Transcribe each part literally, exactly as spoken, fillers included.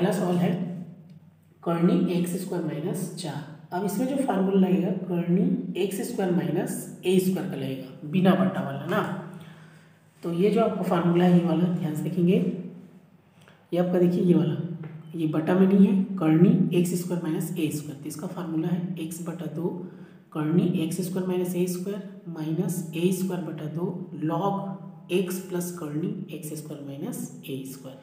पहला सवाल है कर्णी एक्स स्क्वायर माइनस चार। अब इसमें जो फार्मूला लगेगा कर्णी X square minus A square का लगेगा, बिना बटा वाला ना। तो ये जो आपका फार्मूला है ये वाला ध्यान से देखेंगे, ये आपका देखिए ये वाला, ये बटा में नहीं है, कर्णी X square minus A square. तो इसका फार्मूला है एक्स बटा दो कर्णी X square minus A square minus A square बटा दो लॉग एक्स प्लस कर्णी X square minus A square.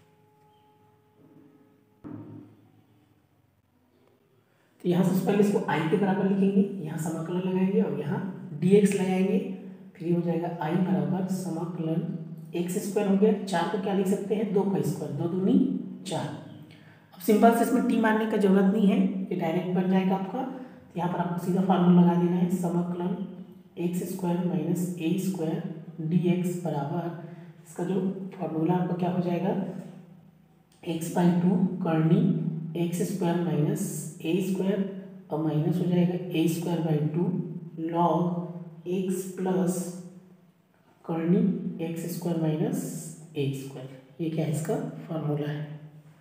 तो यहाँ से पहले इसको आई के बराबर लिखेंगे, यहाँ समाकलन लगाएंगे और यहाँ dx लगाएंगे, फिर ये हो जाएगा आई बराबर समाकलन एक्स स्क्वायर हो गया, चार को क्या लिख सकते हैं दो का स्क्वायर, दो दूनी चार। अब सिंपल से इसमें टी मारने का जरूरत नहीं है, ये डायरेक्ट बन जाएगा आपका। तो यहाँ पर आपको सीधा फार्मूला लगा देना है समाकलन X square minus A square D X बराबर, इसका जो फार्मूला आपका क्या हो जाएगा एक्स बाई टू कर्णी X square minus A square और माइनस हो जाएगा A square by two log X plus कर्णी X square minus A square. ये क्या है इसका फार्मूला है।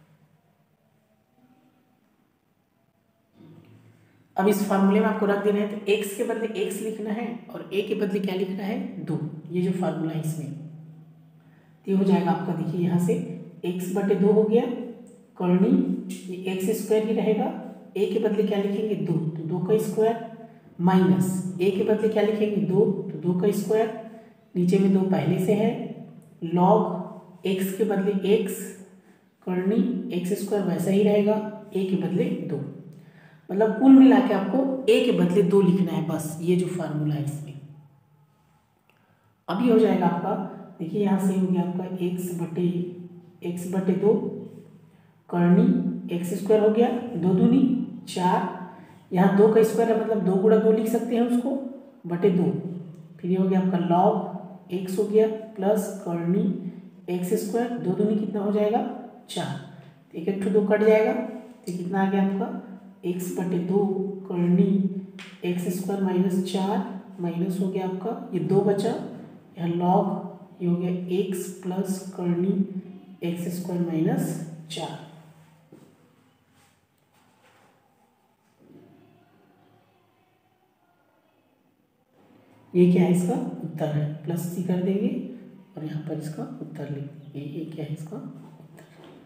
अब इस फार्मूले में आपको रख देना है, तो x के बदले x लिखना है और a के बदले क्या लिखना है दो। ये जो फार्मूला है इसमें तो ये हो जाएगा आपका, देखिए यहाँ से x बटे दो हो गया, कर्णी ये एक्स स्क्वायर ही रहेगा, a के बदले क्या लिखेंगे दो, तो दो का स्क्वायर माइनस a के बदले क्या लिखेंगे दो, तो दो का स्क्वायर, नीचे में दो पहले से है, लॉग x के बदले x कर्णी एक्स स्क्वायर वैसा ही रहेगा, a के बदले दो। मतलब कुल मिला के आपको a के बदले दो लिखना है बस, ये जो फार्मूला है इसमें। अभी हो जाएगा आपका, देखिए यहाँ से हो गया आपका x बटे एक्स बटे दो कर्णी एक्स स्क्वायर हो गया, दो दूनी चार, यहाँ दो का स्क्वायर है मतलब दो गुणा दो लिख सकते हैं उसको, बटे दो, फिर ये हो गया आपका लॉग एक्स हो गया प्लस कर्णी एक्स स्क्वायर, दो दूनी कितना हो जाएगा चार, एक एक दो कट जाएगा, तो कितना आ गया आपका एक्स बटे दो कर्णी एक्स स्क्वायर माइनस चार, माइनस हो गया आपका ये दो बचा, यहाँ लॉग ये हो गया एक्स प्लस कर्णी एक्स स्क्वायर माइनस चार। ये क्या है इसका उत्तर है, प्लस सी कर देंगे और यहाँ पर इसका उत्तर लिख देंगे। ये क्या है इसका उत्तर।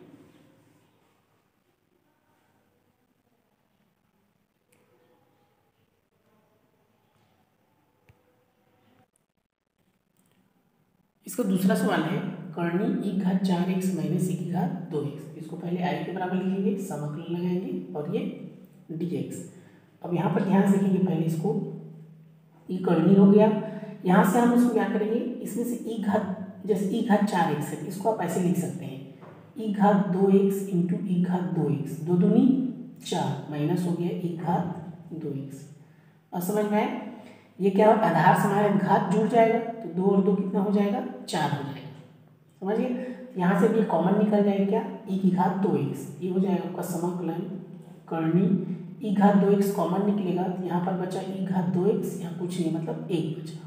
इसका दूसरा सवाल है कर्णी ई घात चार एक्स माइनस ई की घात दो एक्स। इसको पहले आई के बराबर लिखेंगे, समाकलन लगाएंगे और ये डी एक्स। अब यहाँ पर ध्यान से देखेंगे, पहले इसको ई कर्णी हो गया, यहाँ से हम इसको क्या करेंगे, इसमें से ई घात जैसे ई घात चार एक्स है, इसको आप ऐसे लिख सकते हैं ई घात दो एक्स इंटू ई घात दो एक्स, दो दूनी चार, माइनस हो गया ई घात दो एक्स। और समझ में आए, ये क्या हो आधार से हमारे घात जुड़ जाएगा, तो दो और दो कितना हो जाएगा चार हो जाएगा, समझिए। यहाँ से भी कॉमन निकल जाएगा क्या ई की घात दो एक्स, ये हो जाएगा आपका समाकलन कर्णी ई घात दो एक्स कॉमन निकलेगा, तो यहाँ पर बचा ई घात दो एक्स, यहाँ कुछ नहीं मतलब एक बचा,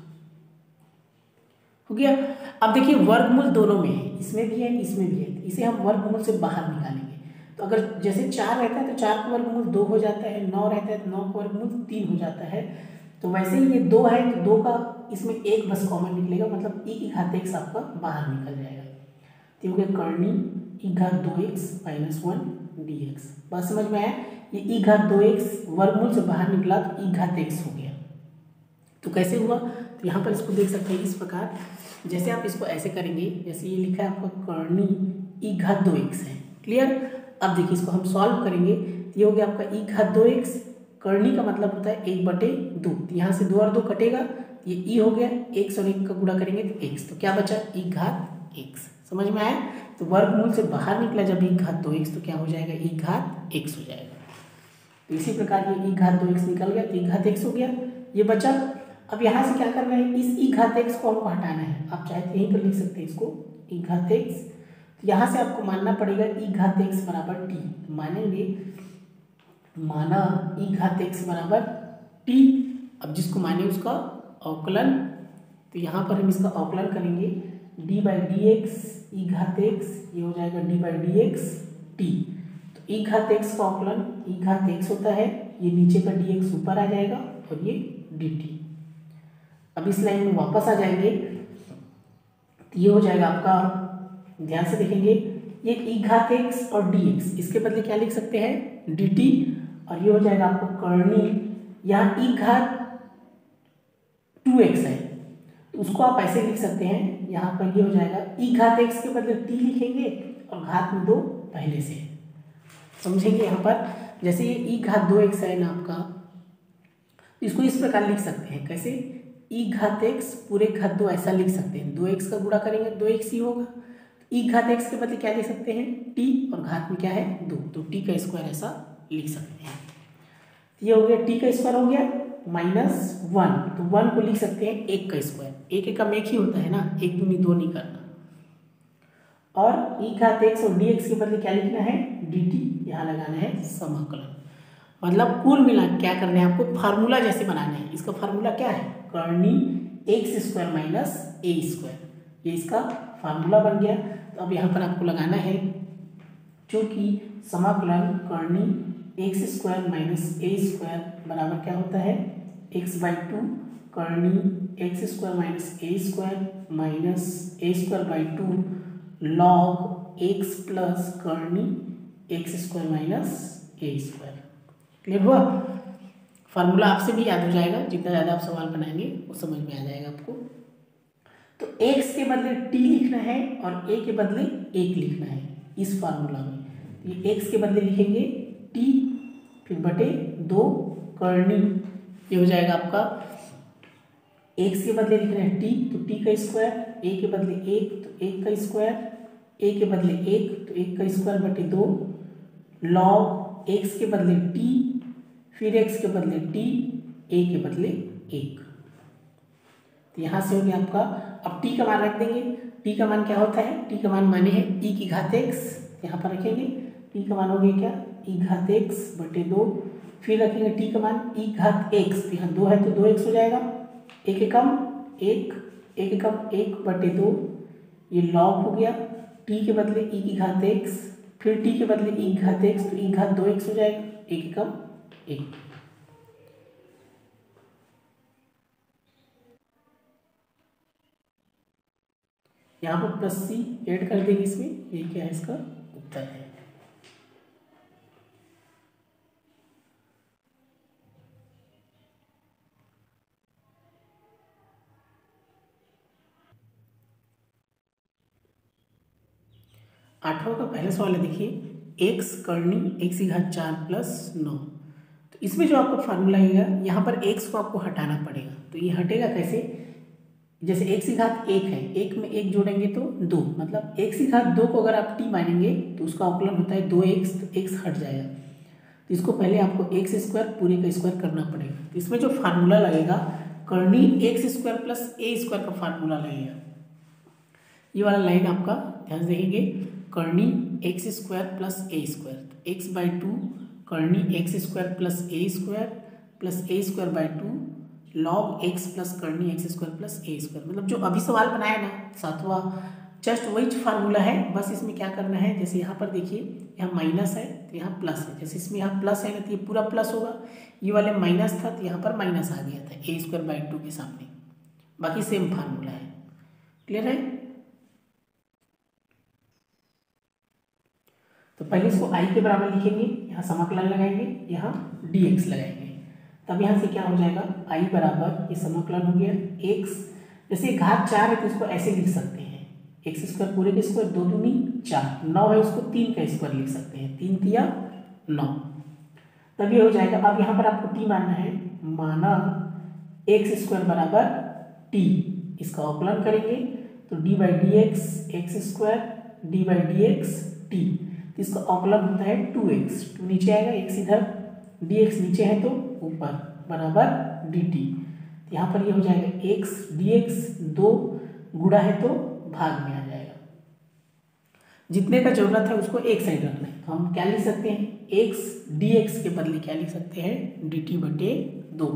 हो गया। अब देखिए वर्गमूल दोनों में है, इसमें भी है इसमें भी है, इसे हम वर्गमूल से बाहर निकालेंगे। तो अगर जैसे चार रहता है तो चार का वर्गमूल दो हो जाता है, नौ रहता है तो नौ का वर्गमूल तीन हो जाता है। तो वैसे ही ये दो है तो दो का इसमें एक बस कॉमन निकलेगा, मतलब ई की घात एक्स आपका बाहर निकल जाएगा। तो हो गया कर्णी ई घात दो X minus one D X. बात समझ में आया, ये ई घात दो एक्स वर्गमूल से बाहर निकला तो ई घात एक्स हो गया। तो कैसे हुआ, तो यहाँ पर इसको देख सकते हैं इस प्रकार, जैसे आप इसको ऐसे करेंगे, जैसे ये लिखा है आपका कर्णी ई घात दो एक्स है, क्लियर। अब देखिए इसको हम सॉल्व करेंगे, ये हो गया आपका ई घात दो एक्स, कर्णी का मतलब होता है एक बटे दो, तो यहाँ से दो और दो कटेगा, ये ई हो गया, एक्स और एक का गुणा करेंगे तो एक्स, तो क्या बचा ई घात एक्स। समझ में आया, तो वर्गमूल से बाहर निकला जब ई घात दो एक्स तो क्या हो जाएगा ई घात एक्स हो जाएगा। तो इसी प्रकार ये ई घात दो एक्स निकल गया तो ई घात एक्स हो गया, ये बचा। अब यहाँ से क्या करना है, इस ई घात एक्स को हमको हटाना है, आप चाहे तो यहीं पर लिख सकते हैं इसको ई घात एक्स। तो यहाँ से आपको मानना पड़ेगा ई घात एक्स बराबर टी, मानेंगे माना ई घात एक्स बराबर टी। अब जिसको माने उसका अवकलन, तो यहाँ पर हम इसका अवकलन करेंगे D by D X E घात एक्स, ये हो जाएगा D by D X T. ई घात एक्स का अवकलन ई घात एक्स होता है, ये नीचे का डी एक्स ऊपर आ जाएगा और ये डी टी। अब इस लाइन में वापस आ जाएंगे तो ये हो जाएगा आपका, ध्यान से देखेंगे, ये ई घात एक्स और डी एक्स, इसके बदले क्या लिख सकते हैं डी टी, और ये हो जाएगा आपको कर्णी, यहाँ ई घात टू एक्स है तो उसको आप ऐसे लिख सकते हैं, यहाँ पर ये हो जाएगा ई घात एक्स के बदले टी लिखेंगे और घात में दो पहले से, समझेंगे। यहाँ पर जैसे ये ई घात दो एक्स है ना आपका, इसको इस प्रकार लिख सकते हैं, कैसे, ई घात एक्स पूरे घात दो ऐसा लिख सकते हैं, दो एक्स का गुणा करेंगे दो एक्स ही होगा, ई घात एक्स के बदले क्या लिख सकते हैं टी, और घात में क्या है दो, तो टी का स्क्वायर ऐसा लिख सकते हैं। ये हो गया टी का स्क्वायर हो गया माइनस वन, तो वन को लिख सकते हैं एक का स्क्वायर, एक एक का एक ही होता है ना, एक दूनी दो नहीं करना, और ई घात एक्स और डी एक्स के बदले क्या लिखना है डी टी, यहाँ लगाना है समाकलन। मतलब कुल मिला क्या करना है आपको, फार्मूला जैसे बनाना है। इसका फार्मूला क्या है, कर्णी X square minus A square, ये इसका फार्मूला बन गया। तो अब यहाँ पर आपको लगाना है, क्योंकि समाकलन कर्णी X square minus A square बराबर क्या होता है एक्स बाई टू कर्णी X square minus A square minus A square by two log X plus कर्णी X square minus A square. Clear हुआ, फार्मूला आपसे भी याद हो जाएगा, जितना ज़्यादा आप सवाल बनाएंगे वो समझ में आ जाएगा आपको। तो x के बदले t लिखना है और a के बदले एक लिखना है इस फार्मूला में, ये x के बदले लिखेंगे t फिर बटे दो कर्णी, ये हो जाएगा आपका x के बदले लिखना है t तो t का स्क्वायर, a के बदले एक तो एक का स्क्वायर, a के बदले एक तो एक का स्क्वायर बटे दो लॉग x के बदले t फिर x के बदले t a के बदले एक। तो यहाँ से हो गया आपका, अब t का मान रख देंगे, t का मान क्या होता है, t का मान माने है e की घात x, यहाँ पर रखेंगे t का मान हो गया क्या e घात x बटे दो, फिर रखेंगे t का मान e घात x, यहाँ दो है तो दो एक्स हो जाएगा, एक एकम एक एक एकम एक बटे दो, ये लॉग हो गया t के बदले e की घात x, फिर t के बदले e घात x तो e घात दो एक्स हो जाएगा, एक एकम एक। यहाँ पर प्लस सी ऐड कर देंगे इसमें, ये क्या है इसका उत्तर है। आठवां का पहला सवाल है, देखिए x कर्णी x की घात चार प्लस नौ, तो इसमें जो आपको फार्मूला आएगा यहाँ पर x को आपको हटाना पड़ेगा, तो ये हटेगा कैसे, जैसे x की घात एक है, एक में एक जोड़ेंगे तो दो, मतलब x की घात दो को अगर आप t मानेंगे तो उसका अवकलन होता है दो एक्स, तो x हट जाएगा, तो इसको पहले आपको एक्स स्क्वायर पूरे का स्क्वायर करना पड़ेगा। तो इसमें जो फार्मूला लगेगा कर्णी X square plus A square का फार्मूला लगेगा, ये वाला लाइन आपका ध्यान देंगे, कर्णी X square plus A square, तो एक्स बाई टू कर्णी X square plus A square plus A square by two log X plus कर्णी X square plus A square, मतलब जो अभी सवाल बनाया ना सातवां, जस्ट वही फार्मूला है, बस इसमें क्या करना है, जैसे यहाँ पर देखिए यहाँ माइनस है तो यहाँ प्लस है, जैसे इसमें यहाँ प्लस है ना तो ये पूरा प्लस होगा, ये वाले माइनस था तो यहाँ पर माइनस आ गया था ए स्क्वायर बाई टू के सामने, बाकी सेम फार्मूला है। क्लियर है, तो पहले इसको आई के बराबर लिखेंगे, यहाँ समाकलन लगाएंगे, यहाँ डी एक्स लगाएंगे, तब यहाँ से क्या हो जाएगा आई बराबर, ये समाकलन हो गया एक्स, जैसे घात चार है तो इसको ऐसे लिख सकते हैं एक्स स्क्वायर पूरे के स्क्वायर, दो दूनी चार, नौ है उसको तीन का स्क्वायर लिख सकते हैं, तीन तिया नौ, तब ये हो जाएगा। अब यहाँ पर आपको टी मानना है, माना एक्स स्क्वायर बराबर टी, इसका अवकलन करेंगे तो D by D X X square D by D X T, इसका अवकलन होता है टू एक्स, टू नीचे आएगा एक्स इधर, डी एक्स नीचे है तो ऊपर बराबर डी टी, तो यहाँ पर ये हो जाएगा एक्स डी एक्स, दो गुणा है तो भाग में आ जाएगा, जितने का जरूरत है उसको एक साइड रखना है, तो हम क्या लिख सकते हैं एक्स डी एक्स के बदले क्या लिख सकते हैं डी टी बटे दो,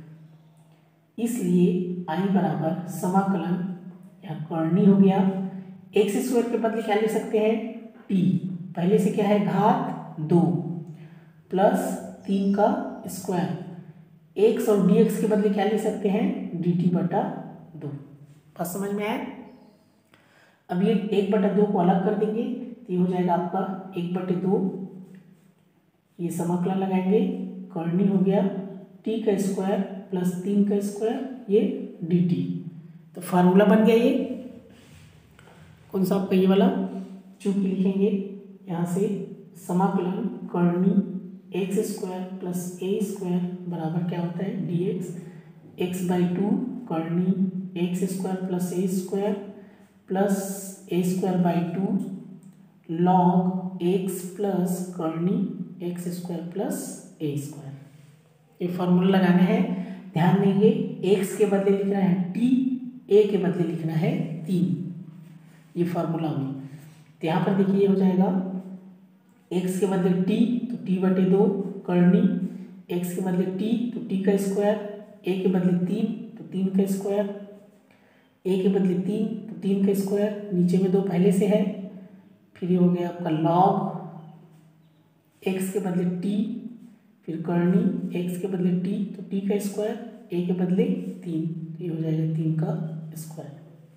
इसलिए आई बराबर समाकलन, यहाँ कर्णी हो गया, एक्स स्क्वायर के बदले क्या लिख सकते हैं टी, पहले से क्या है घात दो प्लस तीन का स्क्वायर एक्स और डी एक्स के बदले क्या ले सकते हैं डी टी बटा दो। बात समझ में आया। अब ये एक बटा दो को अलग कर देंगे तो ये हो जाएगा आपका एक बटे दो, ये समाकलन लगाएंगे करनी हो गया टी का स्क्वायर प्लस तीन का स्क्वायर ये डी टी। तो फार्मूला बन गया ये कौन सा आपका ये वाला, चूंकि लिखेंगे यहाँ से समाकलन करनी X square plus A square बराबर क्या होता है D X, X by two करनी X square plus A square plus A square by two log X plus करनी X square plus A square. ये फॉर्मूला लगाना है, ध्यान देंगे एक्स के बदले लिखना है टी, ए के बदले लिखना है तीन, ये फार्मूला में। तो यहाँ पर देखिए हो जाएगा एक्स के बदले टी तो टी बटे दो करनी एक्स के बदले टी तो टी का स्क्वायर, ए के बदले तीन तो तीन का स्क्वायर, ए के बदले तीन तो तीन का स्क्वायर, नीचे में दो पहले से है, फिर ये हो गया आपका लॉग एक्स के बदले टी फिर करनी एक्स के बदले टी तो टी का स्क्वायर, ए के बदले तीन तो ये हो जाएगा तीन का स्क्वायर।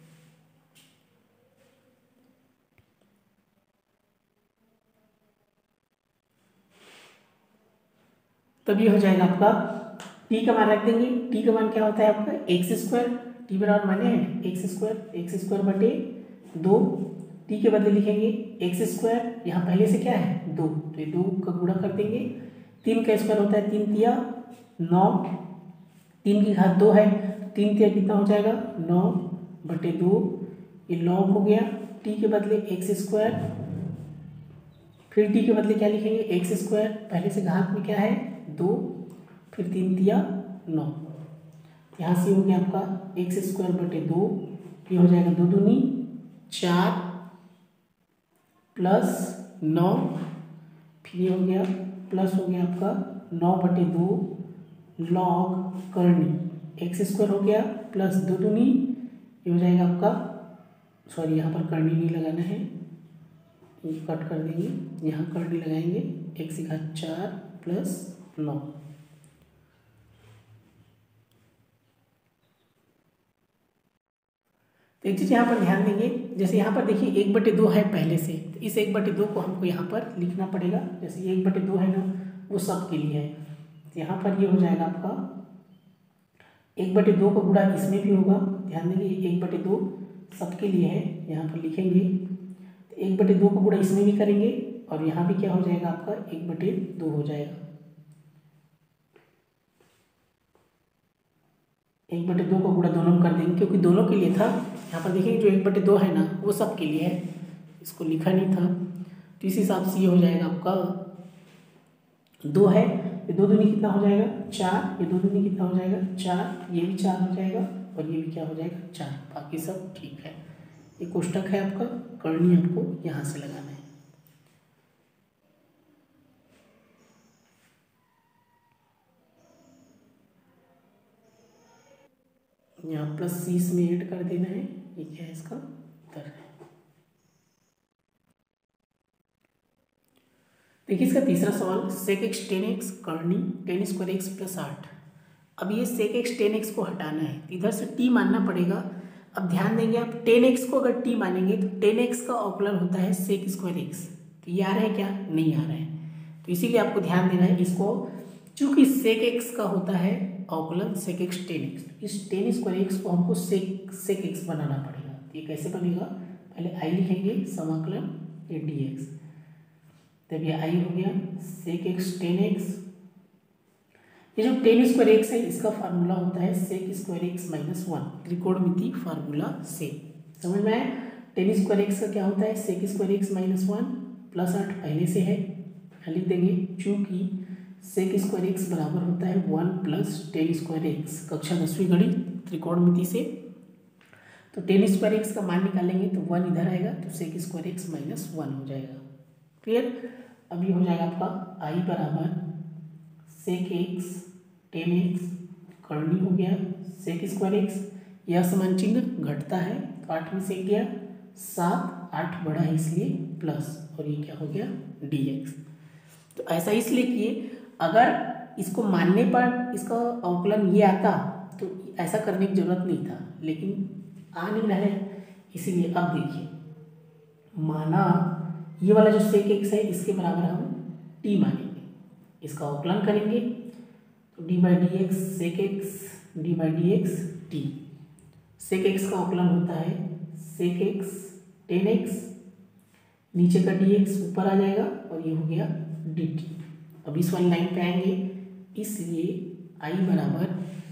तब ये हो जाएगा आपका टी का मान रख देंगे, टी का मान क्या होता है आपका एक्स स्क्वायर, टी बराबर माने हैं एक्स स्क्वायर, एक्स स्क्वायर बटे दो, टी के बदले लिखेंगे एक्स स्क्वायर, यहाँ पहले से क्या है दो तो ये दो का गुणा कर देंगे, तीन का स्क्वायर होता है तीन तिया नौ, तीन की घात दो है तीन तिया कितना हो जाएगा नौ बटे दो, ये लॉग हो गया टी के बदले एक्स स्क्वायर, फिर टी के बदले क्या लिखेंगे एक्स स्क्वायर, पहले से घात में क्या है दो, फिर तीन तिया नौ, यहाँ से हो गया आपका एक्स स्क्वायर बटे दो, ये हो जाएगा दो दूनी चार प्लस नौ, फिर ये हो गया प्लस हो गया आपका नौ बटे दो लॉग करनी एक्स स्क्वायर हो गया प्लस दो दूनी, ये हो जाएगा आपका सॉरी यहाँ पर करनी नहीं लगाना है, कट कर देंगे, यहाँ करनी लगाएंगे एक्स की घात चार प्लस नौ। तो एक चीज़ यहाँ पर ध्यान देंगे, जैसे यहाँ पर देखिए एक बटे दो है पहले से, तो इस एक बटे दो को हमको यहाँ पर लिखना पड़ेगा, जैसे ये एक बटे दो है ना वो सब के लिए है, तो यहाँ पर ये हो जाएगा आपका एक बटे दो का गुणा इसमें भी होगा, ध्यान देंगे एक बटे दो सबके लिए है, यहाँ पर लिखेंगे तो एक बटे दो का गुणा इसमें भी करेंगे और यहाँ भी क्या हो जाएगा आपका एक बटे दो हो जाएगा, एक बटे दो का गुणा दोनों में कर देंगे क्योंकि दोनों के लिए था, यहाँ पर देखेंगे जो एक बटे दो है ना वो सब के लिए है, इसको लिखा नहीं था, तो इस हिसाब से ये हो जाएगा आपका दो है, ये दो दूनी कितना हो जाएगा चार, ये दो दूनी कितना हो जाएगा चार, ये भी चार हो जाएगा और ये भी क्या हो जाएगा चार, बाकी सब ठीक है। ये कोष्टक है आपका, करनी आपको यहाँ से लगाना है। यहाँ प्लस सी इसमें ऐड कर देना है, ये क्या है इसका उत्तर है। देखिए इसका तीसरा सवाल सेक एक्स टेन एक्स करनी टेन स्क्वायर एक्स प्लस आठ। अब ये सेक एक्स टेन एक्स को हटाना है, इधर से टी मानना पड़ेगा। अब ध्यान देंगे आप टेन एक्स को अगर टी मानेंगे तो टेन एक्स का अवकलन होता है सेक स्क्वायर एक्स, तो ये आ रहा है क्या नहीं आ रहा है, तो इसीलिए आपको ध्यान देना है इसको, चूंकि सेक एक्स का होता है अवकलन सेक एक्स टेन एक्स, इस टेन स्क्वायर एक्स को हमको सेक सेक एक्स बनाना पड़ेगा। तो ये कैसे बनेगा, पहले आई लिखेंगे समाकलन ये डी एक्स, तब ये आई हो गया सेक एक्स टेन एक्स, ये जो टेन स्क्वायर एक्स है इसका फार्मूला होता है sec square X minus one, त्रिकोणमिति फार्मूला से समझ में आया। टेन स्क्वायर एक्स का क्या होता है sec square X minus one, plus आठ पहले से है लिख देंगे, चूंकि सेक स्क्वायर एक्स बराबर होता है one plus tan square X, कक्षा दसवीं गणित त्रिकोणमिति से, तो टेन स्क्वायर एक्स का मान निकालेंगे तो वन इधर आएगा तो sec square X minus one हो जाएगा। क्लियर। अब ये हो जाएगा आपका आई बराबर सेक एक्स टेन एक्स करनी हो गया सेक स्क्वायर एक्स, यह समान चिन्ह घटता है तो आठ में से गया सात, आठ बड़ा है इसलिए प्लस, और ये क्या हो गया डी एक्स। तो ऐसा इसलिए किए, अगर इसको मानने पर इसका अवकलन ये आता तो ऐसा करने की जरूरत नहीं था, लेकिन आ नहीं रहा है, इसीलिए अब देखिए, माना ये वाला जो सेक एक्स है इसके बराबर हम टी मानेंगे, इसका अवकलन करेंगे तो D by D X sec X D by D X T. Sec X का अवकलन होता है सेक एक्स टेन एक्स, नीचे का डी एक्स ऊपर आ जाएगा और ये हो गया डी टी। अब इस वाली लाइन पे आएंगे, इसलिए आई बराबर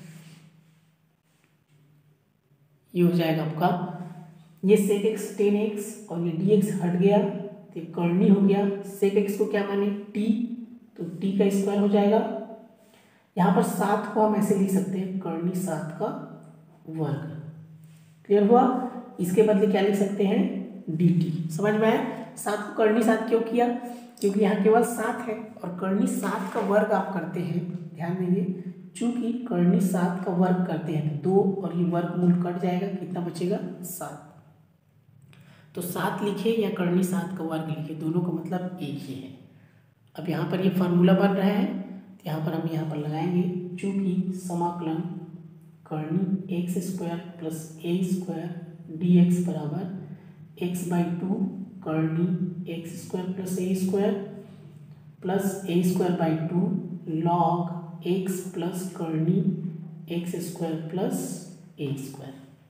ये हो जाएगा आपका, ये सेक एक्स टेन एक्स और ये डी एक्स हट गया तो कर्णी हो गया। सेक एक्स को क्या माने टी, तो टी का स्क्वायर हो जाएगा। यहाँ पर सात को हम ऐसे लिख सकते हैं कर्णी सात का वर्ग। क्लियर हुआ? इसके बदले क्या लिख सकते हैं डी टी। समझ में आया? सात को कर्णी सात क्यों किया? क्योंकि यहाँ केवल सात है और कर्णी सात का वर्ग आप करते हैं, ध्यान देंगे, चूंकि कर्णी सात का वर्ग करते हैं तो दो और ये वर्गमूल कट जाएगा, कितना बचेगा सात। तो सात लिखे या कर्णी सात का वर्ग लिखे, दोनों का मतलब एक ही है। अब यहाँ पर ये फार्मूला बन रहा है तो यहाँ पर हम यहाँ पर लगाएंगे, चूंकि समाकलन कर्णी X square plus A square D X बराबर एक्स बाई टू कर्णी X square plus A square plus A square by two log X plus कर्णी X square plus A square.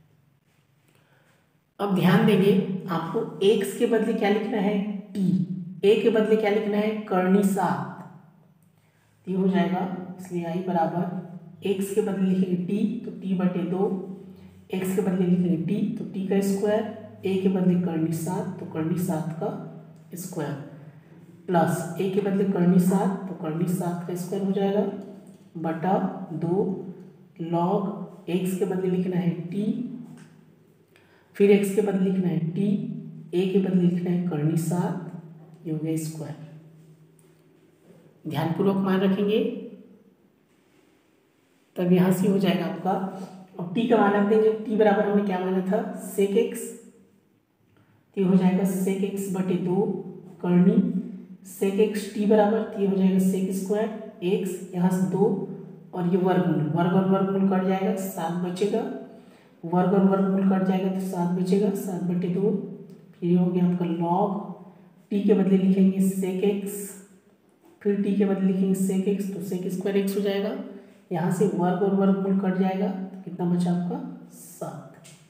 अब ध्यान देंगे, आपको x के बदले क्या लिखना है t, a के बदले क्या लिखना है कर्णी सात, ये हो जाएगा। इसलिए आई बराबर x के बदले लिखेंगे t तो t बटे दो, x के बदले लिखेंगे t तो t का स्क्वायर, a के बदले कर्णी सात तो कर्णी सात का स्क्वायर प्लस a के बदले कर्णी सात तो कर्णी सात का स्क्वायर हो जाएगा बटा दो लॉग x के बदले लिखना है t, फिर x के बदले लिखना है t, a के बदले लिखना है कर्णी सात, ये हो गया स्क्वायर। ध्यानपूर्वक मान रखेंगे, तब यहां से हो जाएगा आपका। अब t का मान रख देंगे, t बराबर हमने क्या माना था सेक x, तो हो जाएगा सेक x बटे दो कर्णी सेक x t बराबर, तो ये हो जाएगा सेक स्क्वायर x, यहाँ से दो और ये वर्गमूल, वर्ग और वर्गमूल कट जाएगा, सात बचेगा, वर्ग और वर्गमूल कट जाएगा तो सात बचेगा, सात बटे दो, फिर ये हो गया आपका लॉग, टी के बदले लिखेंगे सेक एक्स, फिर टी के बदले लिखेंगे सेक एक्स तो सेक स्क्वायर एक्स हो जाएगा, यहाँ से वर्ग और वर्गमूल कट जाएगा तो कितना बचा आपका सात।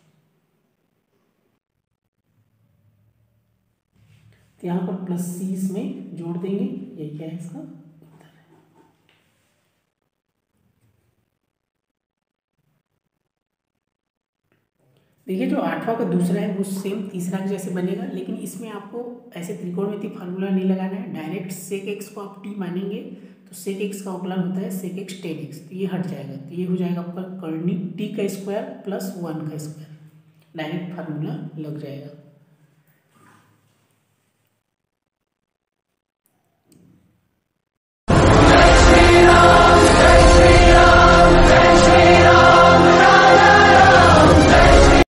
तो यहाँ पर प्लस सी इसमें जोड़ देंगे, यही क्या है इसका उत्तर है। देखिए जो आठवां का दूसरा है वो सेम तीसरा के जैसे बनेगा, लेकिन इसमें आपको ऐसे त्रिकोणमिति फार्मूला नहीं लगाना है, डायरेक्ट सेक एक्स को आप टी मानेंगे तो सेक एक्स का अवकलन होता है सेक एक्स टेन एक्स, तो ये हट जाएगा, तो ये हो जाएगा आपका कर्णी टी का स्क्वायर प्लस वन का स्क्वायर, डायरेक्ट फार्मूला लग जाएगा।